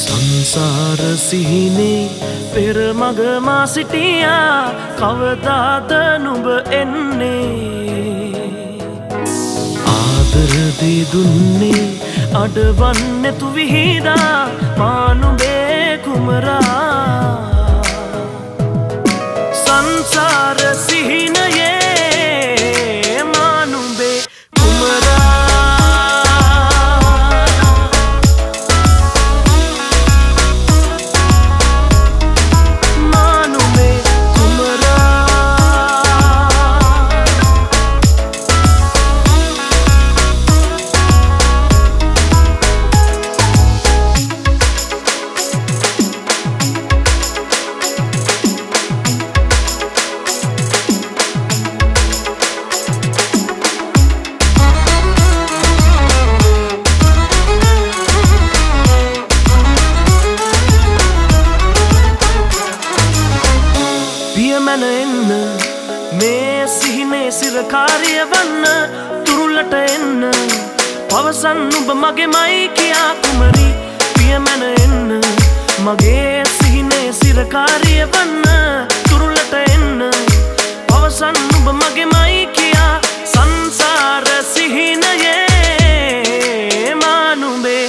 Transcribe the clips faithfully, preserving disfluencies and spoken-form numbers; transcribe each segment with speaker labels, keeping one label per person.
Speaker 1: සංසාර සිහිනේ පෙර මග මා සිටියා කවදාද නුඹ එන්නේ ආදර දී දුන්නේ අඩවන්නේ තු විහිදා මා නුඹේ කුමරා සංසාර සිහිනයේ මා නුඹේ පියමන එන්න මේ සිහිනේ සිරකාරිය වන්න තුරුලට එන්න පවසන් නුඹ මගේමයි කියා කුමරි පියමන එන්න මගේ සිහිනේ සිරකාරිය වන්න තුරුලට එන්න පවසන් නුඹ මගේමයි කියා සංසාර සිහිනයේ මා නුඹේ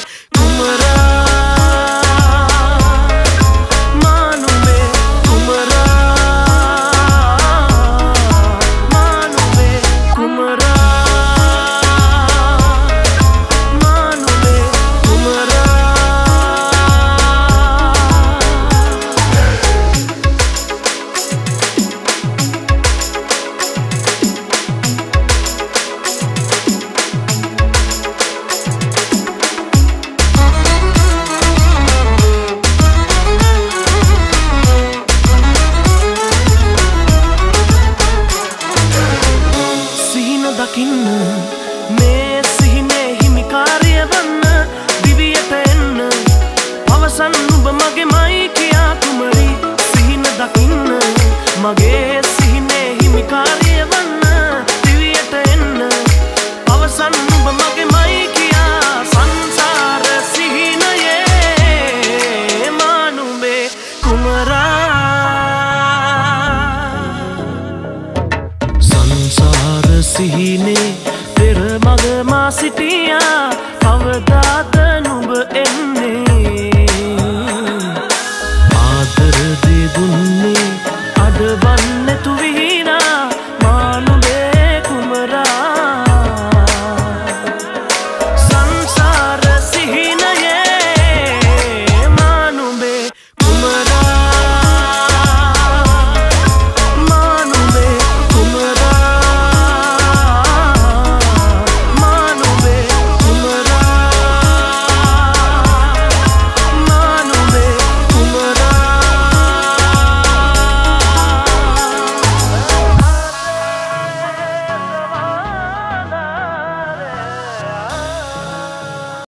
Speaker 1: දකින්න මේ සිහිනේ හිමිකාරිය වන්න දිවියට එන්න පවසන් නුඹ මගේමයි කියා කුමරි සිහින දකින්න මගේ සිහිනේ හිමිකාරිය වන්න දිවියට එන්න පවසන් නුඹ මගේමයි කියා සංසාර සිහිනයේ මා නුඹේ කුමරා සංසාර සිහිනේ පෙර මග මා සිටියා කවද